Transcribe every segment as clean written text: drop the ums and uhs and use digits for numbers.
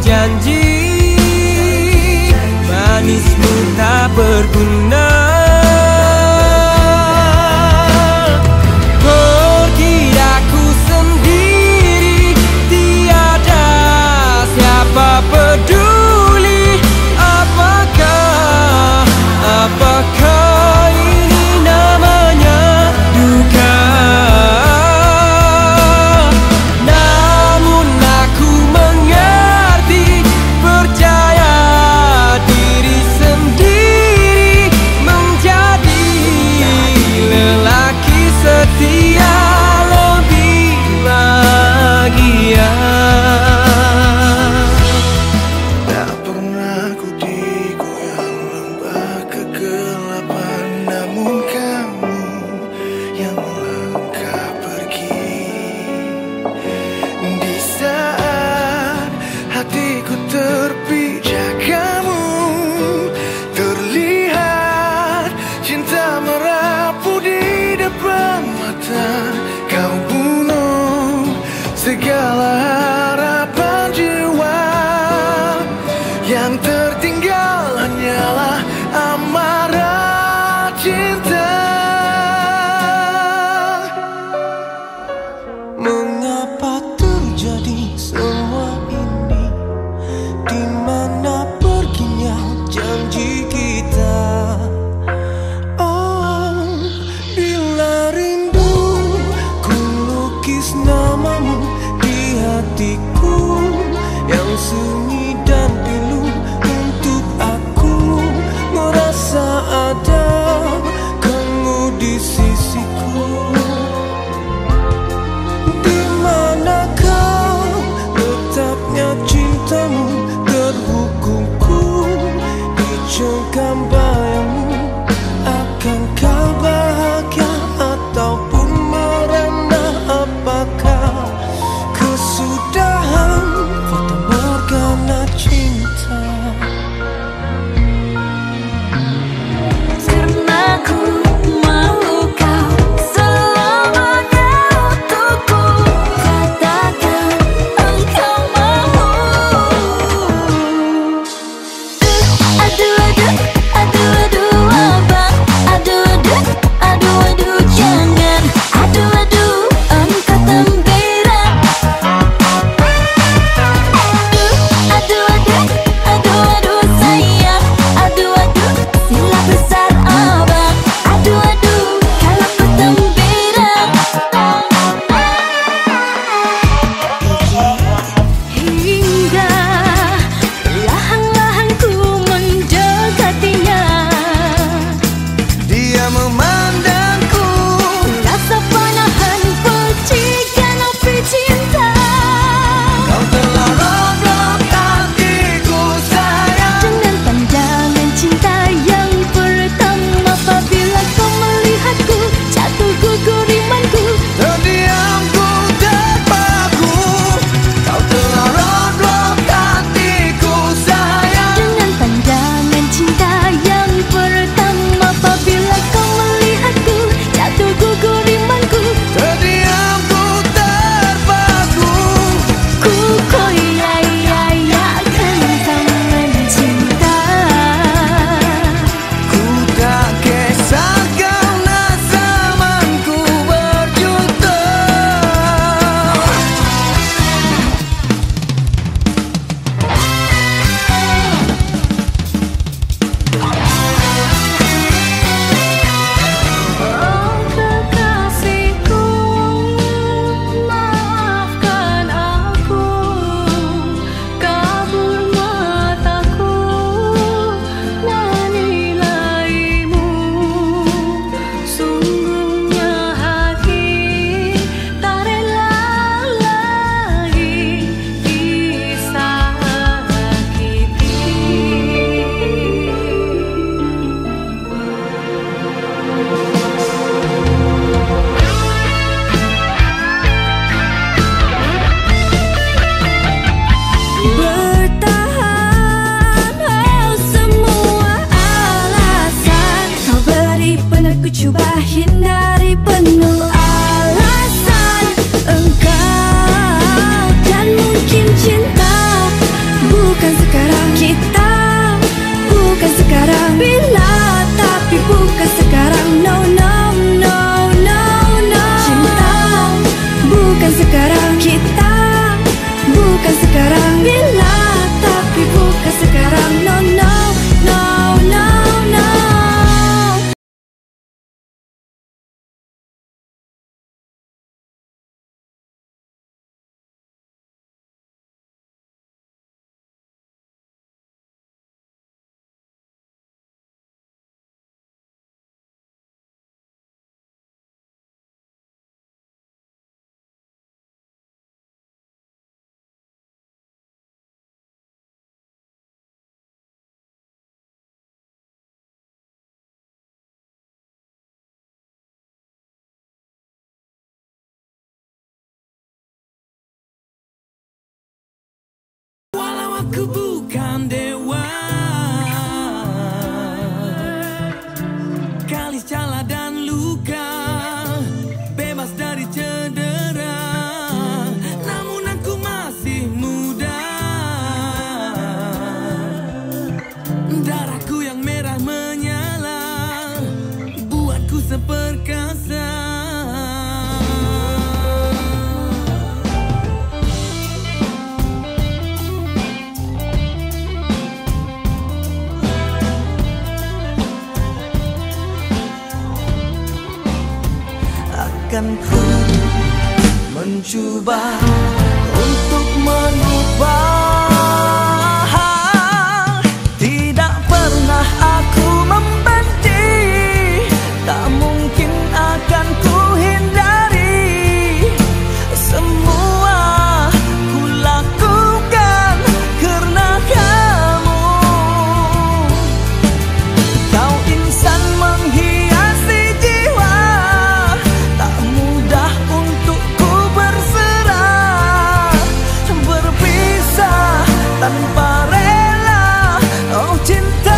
janji, manismu tak berguna. Pergi aku sendiri, tiada siapa peduli. Apakah ini namanya duka? Namun aku mengerti, percaya diri sendiri, menjadi lelaki setia lebih bahagia. Tak pernah ku digoyang lembah kegelapan, namun kamu yang melangkah pergi. Di saat hatiku terpijak, kamu terlihat, cinta merapu di depan mata. Kau bunuh segala harapan jiwa, yang tertinggal hanyalah amarah cinta. Mengapa terjadi semua ini? Di mana perginya janji kita? Oh, bila rindu ku lukis namamu di hati Aku bukan dewa, kalis cala dan luka, bebas dari cedera. Namun aku masih muda, darahku yang merah menyala, buatku seperkasa. Akan ku mencoba untuk mengubah. Tidak pernah aku membenci, tak mungkin akan ku hindari. Semua ku lakukan karena kamu. Kau insan menghiasi jiwa, tak mudah untuk ku berserah. Berpisah tanpa rela, oh cinta.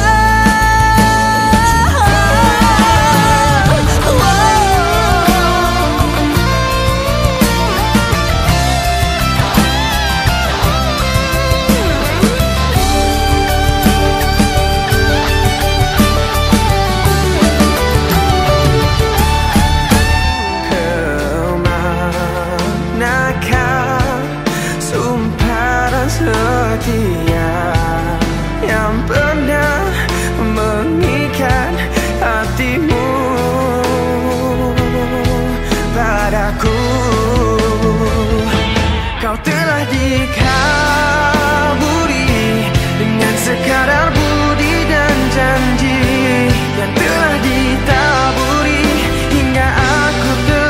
Kemanakah sumpah dan setia yang pernah mengikat hatimu padaku? Kau telah dikaburi dengan sekadar budi dan janji yang telah ditaburi hingga aku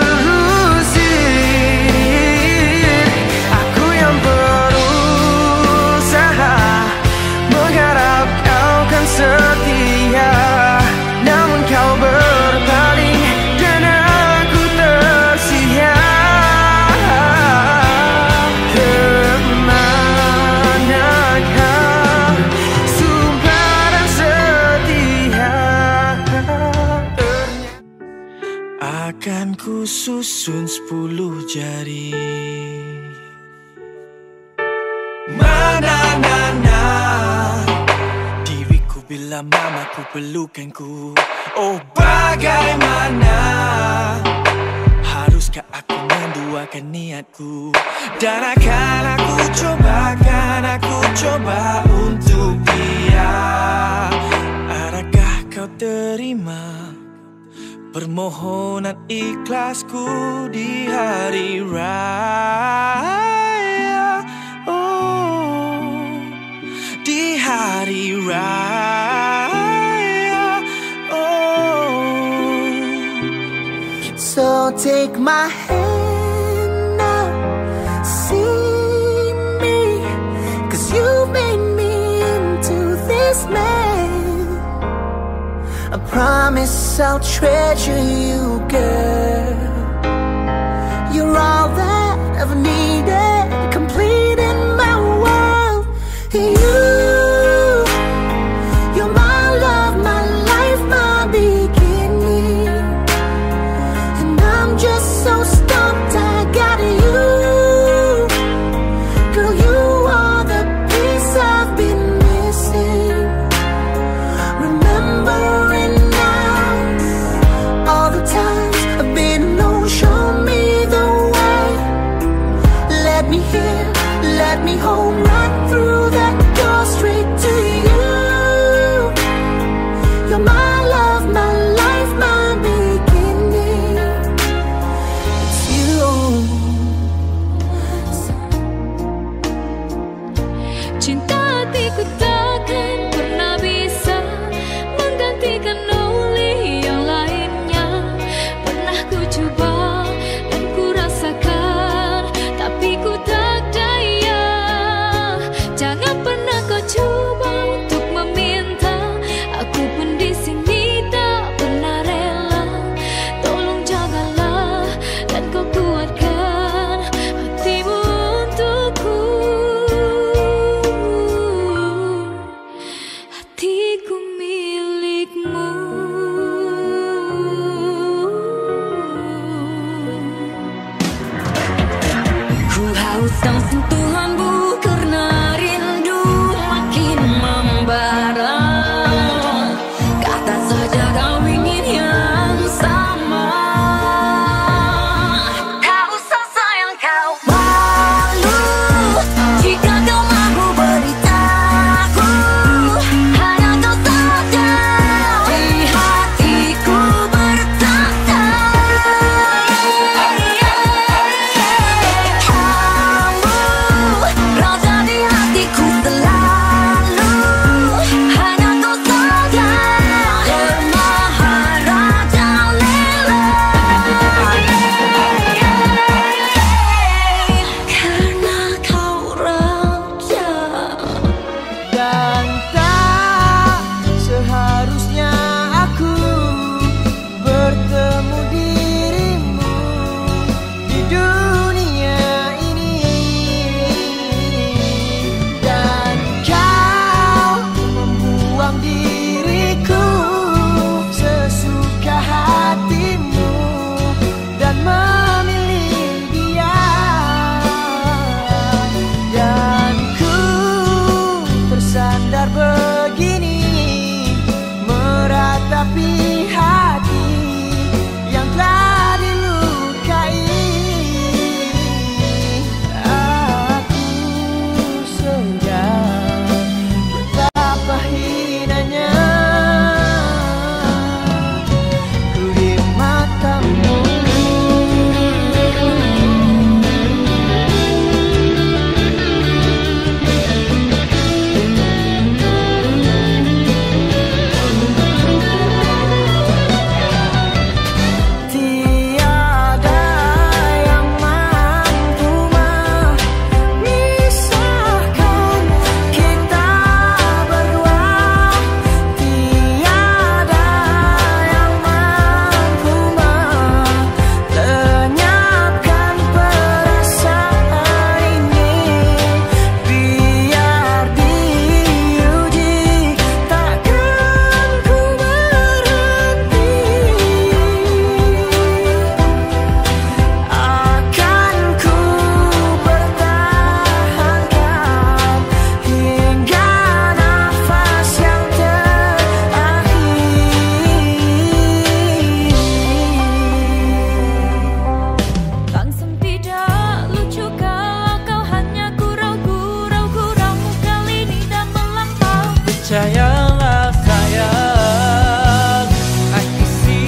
terusir. Aku yang berusaha mengharap kau kan setia, namun kau berpaling dan aku tersiar. Kemanakah sumpah dan setia? Akan ku susun 10 jari. Mana diriku bila mamaku pelukanku. Oh bagaimana, haruskah aku menduakan niatku? Dan akan aku coba untuk dia. Adakah kau terima permohonan ikhlasku di hari raya? Oh, di hari raya. Oh, So take my hand now, see me, 'cause you made me into this man. I promise I'll treasure you, girl. You're all that I've needed, complete in my world. You're my love, my life, my beginning. And I'm just so stumped I got you. Girl, you are the piece I've been missing. Remembering now all the times I've been alone. Show me the way. Let me hear, let me hold right through that door straight to you. You're my love, my life, my beginning. It's you. Cinta hatiku takkan pernah bisa menggantikan oleh yang lainnya. Pernah ku coba dan ku rasakan, tapi ku tak daya. Percayalah sayang, aku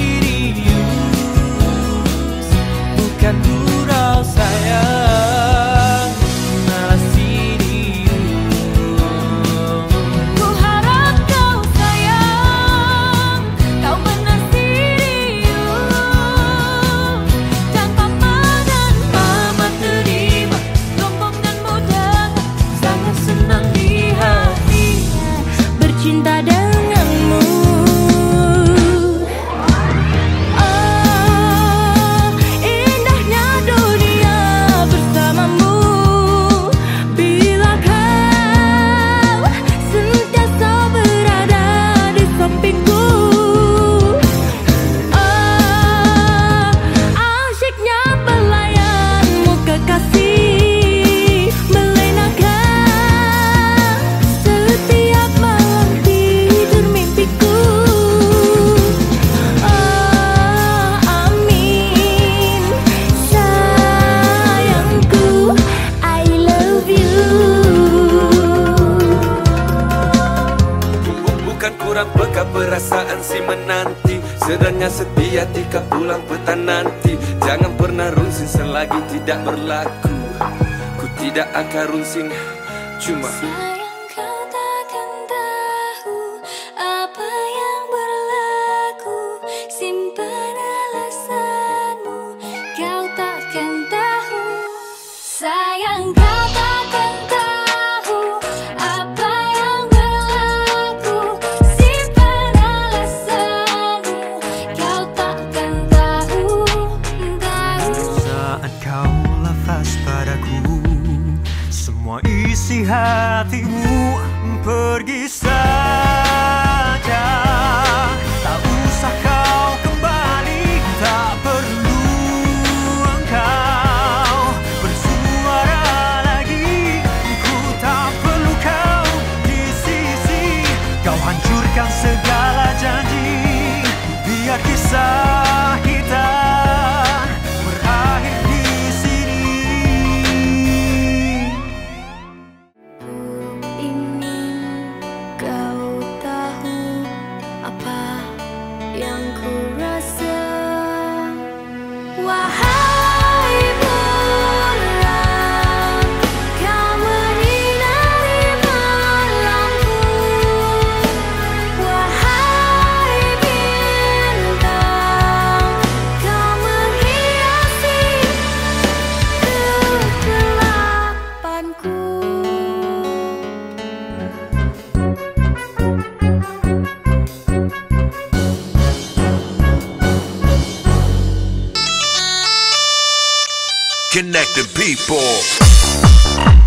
serius, bukan gurau sayang, malah serius. Ku harap kau sayang, kau benar serius. Dan papa dan mama terima, gampang dan mudah, sangat senang di hati bercinta denganmu. Oh, indahnya dunia bersamamu, bila kau sentiasa berada di sampingku. Oh, asyiknya pelayanmu kekasih, melenakan setiap malam tidur mimpiku. Oh, amin, sayangku, I love you. Bukan kurang peka perasaan si menanti, sedangnya setia tika pulang petang nanti. Jangan pernah runsing selagi tidak berlaku. Ku tidak akan runsing, cuma Sayang, kau takkan tahu apa yang berlaku. Simpan alasanmu, kau takkan tahu. Sayang, kau takkan tahu apa yang berlaku. Simpan alasanmu, kau takkan tahu. Saat kau lafaz padaku, semua isi hatimu pergi saja. Tak usah kau kembali, tak perlu engkau bersuara lagi. Ku tak perlu kau di sisi, kau hancurkan segala janji. Biar kisah kita berakhir di sini. Ingin kau tahu apa yang ku rasa. Wahai bulan, kau menyinari malamku. Wahai bintang, kau menghiasi kegelapanku. Connecting people.